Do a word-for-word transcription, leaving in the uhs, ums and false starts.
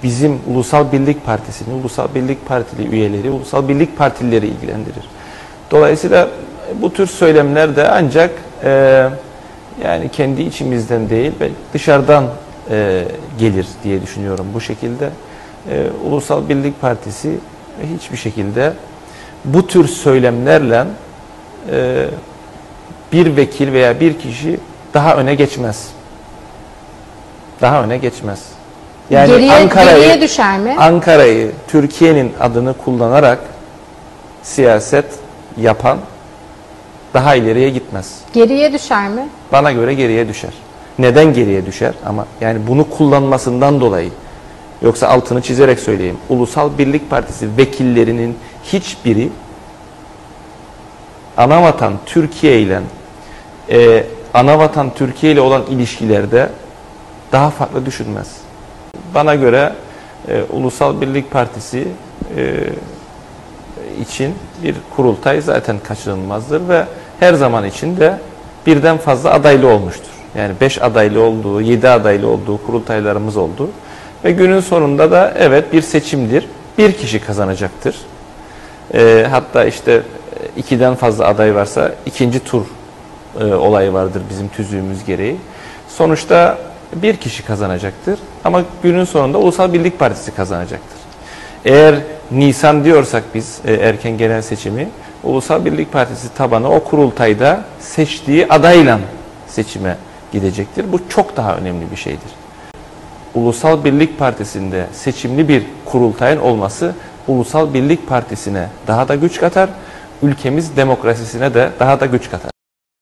bizim Ulusal Birlik Partisi'ni, Ulusal Birlik Partili üyeleri, Ulusal Birlik Partilileri ilgilendirir. Dolayısıyla bu tür söylemler de ancak e, yani kendi içimizden değil, dışarıdan e, gelir diye düşünüyorum bu şekilde. E, Ulusal Birlik Partisi hiçbir şekilde bu tür söylemlerle e, bir vekil veya bir kişi daha öne geçmez. Daha öne geçmez. Yani geriye, Ankara'yı, geriye düşer mi? Ankara'yı Türkiye'nin adını kullanarak siyaset yapan daha ileriye gitmez. Geriye düşer mi? Bana göre geriye düşer. Neden geriye düşer? Ama yani bunu kullanmasından dolayı. Yoksa altını çizerek söyleyeyim. Ulusal Birlik Partisi vekillerinin hiçbiri anavatan Türkiye ile e, anavatan Türkiye ile olan ilişkilerde daha farklı düşünmez. Bana göre e, Ulusal Birlik Partisi e, için bir kurultay zaten kaçınılmazdır ve her zaman içinde birden fazla adaylı olmuştur. Yani beş adaylı olduğu, yedi adaylı olduğu kurultaylarımız oldu. Ve günün sonunda da evet bir seçimdir. Bir kişi kazanacaktır. E, hatta işte ikiden fazla aday varsa ikinci tur e, olayı vardır bizim tüzüğümüz gereği. Sonuçta bir kişi kazanacaktır. Ama günün sonunda Ulusal Birlik Partisi kazanacaktır. Eğer Nisan diyorsak biz e, erken genel seçimi, Ulusal Birlik Partisi tabanı o kurultayda seçtiği adayla seçime gidecektir. Bu çok daha önemli bir şeydir. Ulusal Birlik Partisi'nde seçimli bir kurultayın olması Ulusal Birlik Partisi'ne daha da güç katar, ülkemiz demokrasisine de daha da güç katar.